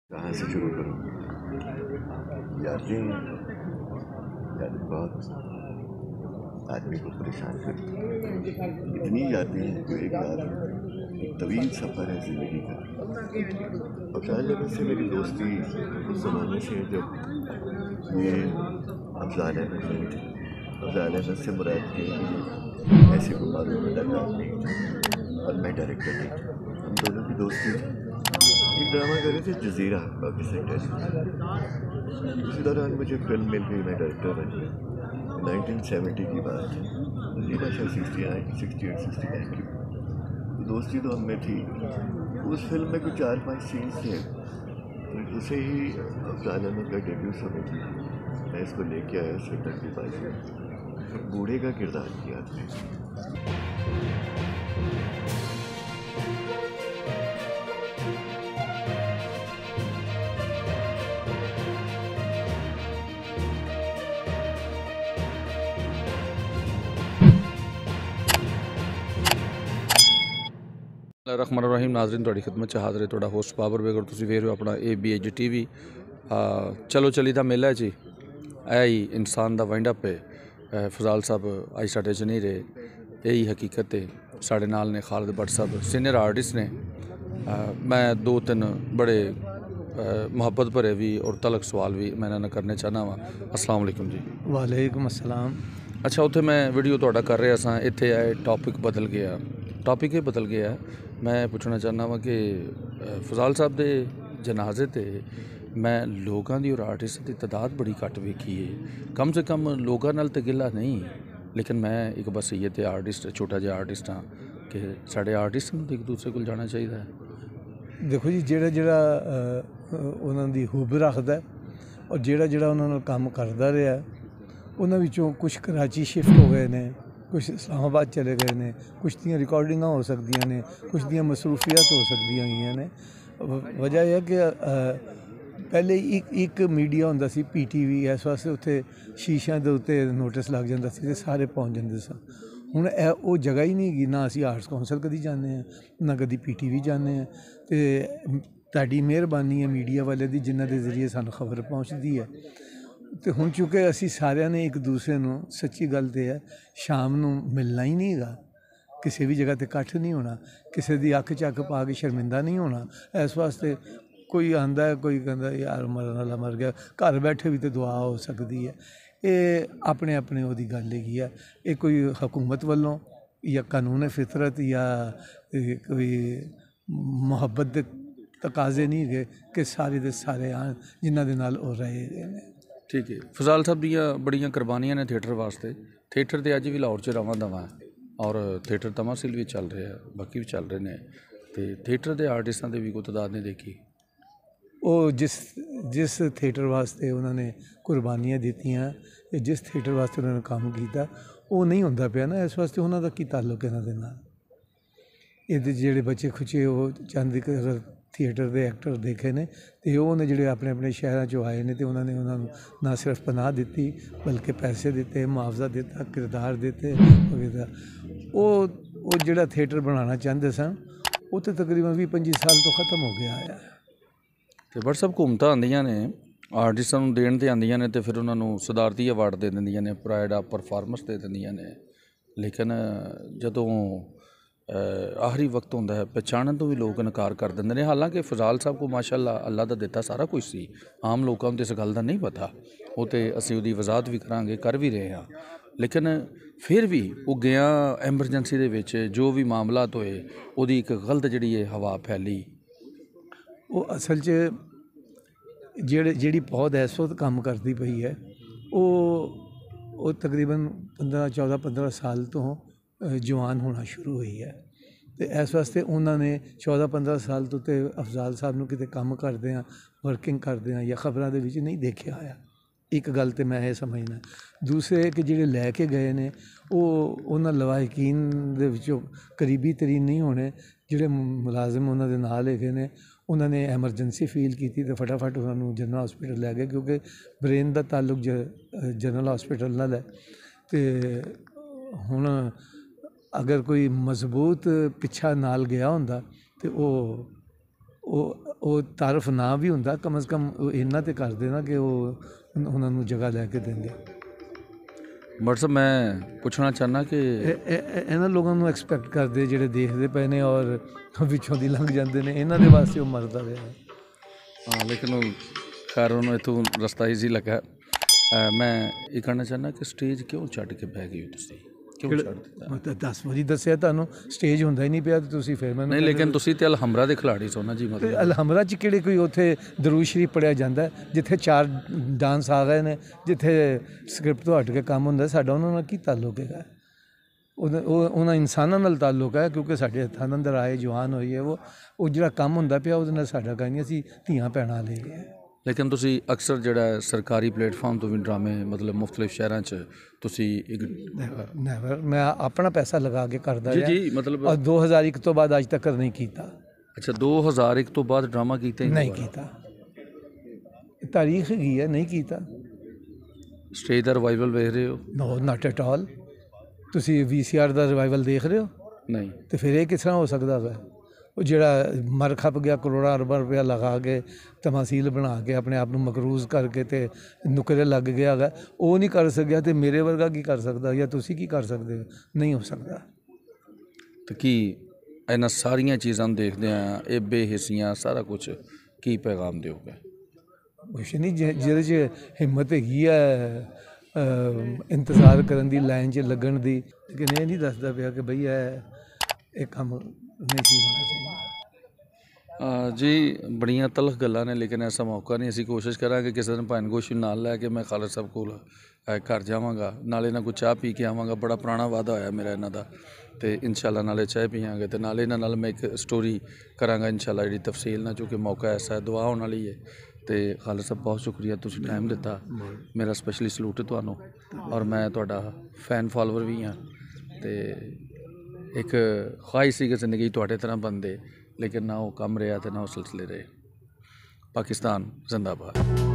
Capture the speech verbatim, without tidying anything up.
कहाँ से शुरू करूँ? यादें यादें बहुत आदमी को परेशान करती हैं। इतनी यादें हैं जो एक याद एक तवील सफ़र है ज़िंदगी का। और शायद अगर से मेरी दोस्ती उस ज़माने से जब ये अफ़ज़ाल अहमद नहीं थे। अफ़ज़ाल अहमद से मुराद ये कि ऐसे कोई मारूफ अदाकार नहीं थे और मैं डायरेक्टर नहीं था। हम दोनों की दोस्ती थी। एक ड्रामा कर रहे थे जज़ीरा पाकिस्तान टेलीविज़न। उसी दौरान मुझे फिल्म मिल गई, मैं डायरेक्टर बन गया। नाइनटीन सेवेंटी की बात है, जज़ीरा शायद sixty nine sixty eight sixty nine की। तो दोस्ती तो हमें थी। उस फिल्म में कुछ चार पाँच सीन्स थे, तो उसे ही अफ़ज़ाल अहमद का डेब्यू समय थी। मैं इसको लेके आया सेक्टर के पास में, बूढ़े का किरदार किया था। रहमान रहीम नाजरीन तुहाडी खिदमत च हाज़र है तुहाडा होस्ट बाबर बेग और तुसीं वेख रहे हो अपना A B H T V. चलो चली दा मेला जी, ऐ ही इंसान दा वाइंड अप है। फजाल साहब अज साडे च नहीं रहे, यही हकीकत है। साडे नाल ने खालिद भट्ट साहब सीनियर आर्टिस्ट ने। मैं दो तीन बड़े मुहब्बत भरे भी और तलक सवाल भी मैं इन्हां नाल करने चाहना वा। अस्सलाम वालेकुम जी। वालेकुम अस्सलाम। अच्छा, उत्थे मैं वीडियो तुहाडा कर रहा सा, इत्थे आए टॉपिक बदल गया। टॉपिक ही बदल गया। मैं पुछना चाहना वा कि फजाल साहब के जनाजे ते मैं लोगों की और आर्टिस्ट की तादाद बड़ी घट वेखी है। कम से कम लोगों नाल ते गिला नहीं, लेकिन मैं एक बस ये तो आर्टिस्ट छोटा जिहा आर्टिस्ट हाँ कि साढ़े आर्टिस्ट नूं एक दूसरे को जाना चाहिए। देखो जी, जेड़ा जेड़ा उन्हां दी हुब रखदा और जेड़ा जेड़ा उन्हां नाल काम करदा रहा, उन्हां विचों कुछ कराची शिफ्ट हो गए ने, कुछ इस्लामाबाद चले गए ने, कुछ दियां रिकॉर्डिंगां हो सकदियां ने, कुछ दियां मसरूफियात हो सकदियां गईयां ने। वजह यह कि पहले एक एक मीडिया हुंदा सी पी टी वी, इस वास्ते उत्थे शीशियां दे उत्ते नोटिस लग जांदा सी ते सारे पहुंच जांदे सन। हुण ओह जगह ही नहीं गी, ना असीं आर्ट्स कौंसल कदी जाने हैं, ना कदी पी टी वी जाने हैं। ते तुहाडी मेहरबानी है मीडिया वाले दी, जिन्हां दे जरिए सानूं खबर पहुंचदी है। तो हुण चूँकि असीं सारिआं ने एक दूसरे नूं, सच्ची गल ते है, शाम नूं मिलना ही नहीं गा, किसी भी जगह ते इकट्ठ नहीं होना, किसी दी अक्ख च अक्ख पा के शर्मिंदा नहीं होना। इस वास्ते कोई आंदा है, कोई कहता यार मरन वाला मर गया, घर बैठे भी तो दुआ हो सकती है। ये अपने अपने ओहदी गल हैगी है। ये कोई हुकूमत वालों या कानून फितरत या कोई मुहब्बत के तकाजे नहीं गए कि सारे दे सारे आन जिन्हां दे नाल हो रहे हैं। ठीक है। फजाल साहब दियाँ बड़ियां कुर्बानियां ने थिएटर वास्ते। थिएटर तो अज भी लाहौर च रवां दवा है और थिएटर तमासिल भी चल रहे हैं, बाकी भी चल रहे हैं। तो थिएटर के आर्टिस्टां की भी कोई तादाद नहीं देखी। वो जिस जिस थिएटर वास्ते उन्होंने कुर्बानियां दित्तियां, जिस थिएटर वास्ते उन्होंने काम किया, वो नहीं होंदा पिया ना। इस वास्ते उन्हों का की ताल्लुक इन्हां दे नाल? इहदे जेहड़े बच्चे खुचे वो चंद थिएटर के एक्टर देखे ने, तो उन्होंने जोड़े अपने अपने शहरों चो आए ने, तो उन्होंने उन्होंने ना सिर्फ पनाह दी बल्कि पैसे दिते, मुआवजा दिता, किरदार दिते वगैरह। वो वो जोड़ा थिएटर बनाना चाहते सन, वो तो तकरीबन भी पंजी साल तो ख़त्म हो गया है। तो बट सब घूमत आंदियां ने आर्टिस्टां नूं देण ते आंदियां ने, तो फिर उन्होंने सदारती अवार्ड दे दिंदियां ने, प्राइड ऑफ परफॉर्मेंस दे दिंदियां ने। लेकिन जदों आखिरी वक्त होंदा है, पहचानण तो भी लोग इनकार कर देंदे ने। हालांकि फजाल साहब को माशाअल्लाह अल्लाह दा दिता सारा कुछ सी, आम लोगों को इस गल का नहीं पता। वो तो असीं उहदी वजाहत भी करांगे, कर भी रहे हाँ। लेकिन फिर भी वो गया एमरजेंसी दे विच जो भी मामलात होए, उहदी एक गलत जिहड़ी है हवा फैली। वो असल च जेड़े जेड़ी पौध इस वक्त काम करती पई है, वो वो तकरीबन पंद्रह चौदह पंद्रह साल तो जवान होना शुरू हुई है। तो इस वास्ते उन्होंने चौदह पंद्रह साल तो तो अफजाल साहब नूं किते काम करदे आ, वर्किंग करदे आ या खबरों के विच नहीं देखा आया। एक गल तो मैं ये समझना। दूसरे कि जेड़े लैके गए ने, वो उन्होंने लवाहिकीन दे विचों करीबी तरीन नहीं होने। जेड़े मुलाजिम उन्होंने नाल हैगे ने, उन्होंने एमरजेंसी फील की तो फटाफट उन्होंने जनरल हॉस्पिटल लै गए, क्योंकि ब्रेन का ताल्लुक जनरल हॉस्पिटल नाल है। तो हुण अगर कोई मजबूत पिछा नाल गया होंदा तो वो ਉਹ ਤਾਰਫ ਨਾ ਵੀ ਹੁੰਦਾ, ਕਮ ਸੇ ਕਮ ਉਹ ਇੰਨਾ ਤੇ ਕਰਦੇ ਨਾ ਕਿ ਉਹ ਉਹਨਾਂ ਨੂੰ ਜਗ੍ਹਾ ਲੈ ਕੇ ਦਿੰਦੇ। ਬਟ ਸਾਹਿਬ ਮੈਂ ਪੁੱਛਣਾ ਚਾਹੁੰਦਾ ਕਿ ਇਹ- ਇਹ- ਇਹਨਾਂ ਲੋਕਾਂ ਨੂੰ ਐਕਸਪੈਕਟ ਕਰਦੇ ਜਿਹੜੇ ਦੇਖਦੇ ਪਏ ਨੇ ਔਰ ਵਿੱਚੋਂ ਦੀ ਲੰਘ ਜਾਂਦੇ ਨੇ, ਇਹਨਾਂ ਦੇ ਵਾਸਤੇ ਉਹ ਮਰਦਾ ਰਿਹਾ। ਹਾਂ ਲੇਕਿਨ ਉਹ ਖੈਰ ਉਹਨੂੰ ਇੱਥੋਂ ਰਸਤਾ ਈਜ਼ੀ ਲੱਗਾ। ਅਹ ਮੈਂ ਇਹ ਕਹਿਣਾ ਚਾਹੁੰਦਾ ਕਿ ਸਟੇਜ ਕਿਉਂ ਛੱਡ ਕੇ ਬਹਿ ਗਏ ਹੋ ਤੁਸੀਂ, ਕਿਉਂ ਛੱਡ ਦਿੱਤਾ? ਮੈਂ ਤਾਂ ਦਸ ਵਾਰੀ ਦੱਸਿਆ ਤੁਹਾਨੂੰ, ਸਟੇਜ ਹੁੰਦਾ ਹੀ ਨਹੀਂ ਪਿਆ ਤੇ ਤੁਸੀਂ ਫਿਰ ਮੈਨੂੰ ਨਹੀਂ ਲੇਕਿਨ ਤੁਸੀਂ ਤੇ ਅਲਹਮਰਾ ਦੇ ਖਿਲਾੜੀ ਸੋ ਨਾ ਜੀ, ਤੇ ਮਤਲਬ ਅਲਹਮਰਾ 'ਚ ਕਿਹੜੇ ਕੋਈ ਉੱਥੇ ਦਰੂਦ ਸ਼ਰੀਫ ਪੜਿਆ ਜਾਂਦਾ ਹੈ, ਜਿੱਥੇ ਚਾਰ ਡਾਂਸ ਆ ਗਏ ਨੇ, ਜਿੱਥੇ ਸਕ੍ਰਿਪਟ ਤੋਂ ਹਟ ਕੇ ਕੰਮ ਹੁੰਦਾ। ਸਾਡਾ ਉਹਨਾਂ ਨਾਲ ਕੀ ਤਾਲੁਕ ਹੈਗਾ? ਉਹਨਾਂ ਉਹ ਉਹਨਾਂ ਇਨਸਾਨਾਂ ਨਾਲ ਤਾਲੁਕ ਹੈ, ਕਿਉਂਕਿ ਸਾਡੇ ਹੱਥਾਂ ਦੇ ਅੰਦਰ ਆਏ ਜਵਾਨ ਹੋਈ ਹੈ। ਉਹ ਉਹ ਜਿਹੜਾ ਕੰਮ ਹੁੰਦਾ ਪਿਆ ਉਹਦੇ ਨਾਲ ਸਾਡਾ ਕੋਈ ਨਹੀਂ, ਅਸੀਂ ਧੀਆਂ ਭੈਣਾਂ ਲਈ ਹੈ। ਲੇਕਿਨ ਤੁਸੀਂ ਅਕਸਰ ਜਿਹੜਾ ਸਰਕਾਰੀ ਪਲੇਟਫਾਰਮ ਤੋਂ ਵੀ ਡਰਾਮੇ ਮਤਲਬ ਮੁਖਤਲਿਫ ਸ਼ਹਿਰਾਂ 'ਚ ਤੁਸੀਂ ਇੱਕ ਨੈਵਰ, ਮੈਂ ਆਪਣਾ ਪੈਸਾ ਲਗਾ ਕੇ ਕਰਦਾ ਜੀ ਰਿਹਾ ਜੀ ਮਤਲਬ ਔਰ ਦੋ ਹਜ਼ਾਰ ਇੱਕ ਤੋਂ ਬਾਅਦ ਅੱਜ ਤੱਕ ਨਹੀਂ ਕੀਤਾ। ਅੱਛਾ ਦੋ ਹਜ਼ਾਰ ਇੱਕ ਤੋਂ ਬਾਅਦ ਡਰਾਮਾ ਕੀਤਾ ਹੀ ਨਹੀਂ ਕੀਤਾ, ਤਾਰੀਖ ਹੈਗੀ ਹੈ, ਨਹੀਂ ਕੀਤਾ। ਸਟੇਜ ਦਾ ਰਿਵਾਈਵਲ ਵੇਖ ਰਹੇ ਹੋ? No not at all. ਤੁਸੀਂ ਵੀ ਸੀ ਆਰ ਦਾ ਰਿਵਾਈਵਲ ਦੇਖ ਰਹੇ ਹੋ ਨਹੀਂ ਤੇ ਫਿਰ ਇਹ ਕਿਸ ਤਰ੍ਹਾਂ ਹੋ ਸਕਦਾ ਵਾ? ਉਹ ਜਿਹੜਾ ਮਰ ਖੱਪ ਗਿਆ ਕਰੋੜਾਂ ਅਰਬਾਂ ਰੁਪਇਆ ਲਗਾ ਕੇ ਤਮਾਸੀਲ ਬਣਾ ਕੇ ਆਪਣੇ ਆਪ ਨੂੰ ਮਕਰੂਜ਼ ਕਰਕੇ ਤੇ ਨੁਕਰੇ ਲੱਗ ਗਿਆ ਹੈਗਾ, ਉਹ ਨਹੀਂ ਕਰ ਸਕਿਆ ਤੇ ਮੇਰੇ ਵਰਗਾ ਕੀ ਕਰ ਸਕਦਾ, ਜਾਂ ਤੁਸੀਂ ਕੀ ਕਰ ਸਕਦੇ ਹੋ? ਨਹੀਂ ਹੋ ਸਕਦਾ। ਤੇ ਕੀ ਇਹਨਾਂ ਸਾਰੀਆਂ ਚੀਜ਼ਾਂ ਨੂੰ ਦੇਖਦੇ ਆ ਇਹ ਬੇਹਿੱਸੀਆਂ ਸਾਰਾ ਕੁਝ ਕੀ ਪੈਗਾਮ ਦਿਓਗੇ? ਕੁਛ ਨਹੀਂ, ਜਿ- ਜਿਹਦੇ 'ਚ ਹਿੰਮਤ ਹੈਗੀ ਹੈ ਅਹ, ਇੰਤਜ਼ਾਰ ਕਰਨ ਦੀ, ਲਾਈਨ 'ਚ ਲੱਗਣ ਦੀ, ਲੇਕਿਨ ਇਹ ਨਹੀਂ ਦੱਸਦਾ ਪਿਆ ਕਿ ਬਈ ਇਹ ਇਹ ਕੰਮ ਨਹੀਂ ਸੀ ਹੋਣਾ ਚਾਹੀਦਾ। ਅਹ ਜੀ ਬੜੀਆਂ ਤਲਖ ਗੱਲਾਂ ਨੇ, ਲੇਕਿਨ ਐਸਾ ਮੌਕਾ ਨਹੀਂ। ਅਸੀਂ ਕੋਸ਼ਿਸ਼ ਕਰਾਂਗੇ ਕਿਸੇ ਦਿਨ ਭਾਨ ਗੋਸ਼ੀ ਨਾਲ ਲੈ ਕੇ ਮੈਂ ਖਾਲਦ ਸਾਹਿਬ ਕੋਲ ਅਹ, ਘਰ ਜਾਵਾਂਗਾ, ਨਾਲੇ ਇਹਨਾਂ ਕੋਲ ਚਾਹ ਪੀ ਕੇ ਆਵਾਂਗਾ। ਬੜਾ ਪੁਰਾਣਾ ਵਾਅਦਾ ਹੋਇਆ ਮੇਰਾ ਇਹਨਾਂ ਦਾ, ਤੇ ਇਨਸ਼ਾਅੱਲਾ ਨਾਲੇ ਚਾਹ ਪੀਵਾਂਗੇ ਤੇ ਨਾਲੇ ਇਹਨਾਂ ਨਾਲ ਮੈਂ ਇੱਕ ਸਟੋਰੀ ਕਰਾਂਗਾ ਇਨਸ਼ਾਅੱਲਾ, ਜਿਹੜੀ ਤਫਸੀਲ ਨਾਲ, ਕਿਉਂਕਿ ਮੌਕਾ ਐਸਾ ਹੈ, ਦੁਆ ਹੋਣ ਵਾਲੀ ਹੈ। ਤੇ ਖਾਲਦ ਸਾਹਿਬ ਬਹੁਤ ਸ਼ੁਕਰੀਆ, ਤੁਸੀਂ ਟਾਈਮ ਦਿੱਤਾ, ਮੇਰਾ ਸਪੈਸ਼ਲੀ ਸਲੂਟ ਹੈ ਤੁਹਾਨੂੰ। ਔਰ ਮੈਂ ਤੁਹਾਡਾ ਫੈਨ ਫਾਲੋਅਰ ਵੀ ਹਾਂ ਤੇ ਇੱਕ ਖਵਾਹਿਸ਼ ਸੀ ਕਿ ਜ਼ਿੰਦਗੀ ਤੁਹਾਡੇ ਤਰ੍ਹਾਂ ਬਣਦੇ, ਲੇਕਿਨ ਨਾ ਉਹ ਕੰਮ ਰਿਹਾ ਤੇ ਨਾ ਉਹ ਸਿਲਸਿਲੇ ਰਹੇ। ਪਾਕਿਸਤਾਨ ਜ਼ਿੰਦਾਬਾਦ।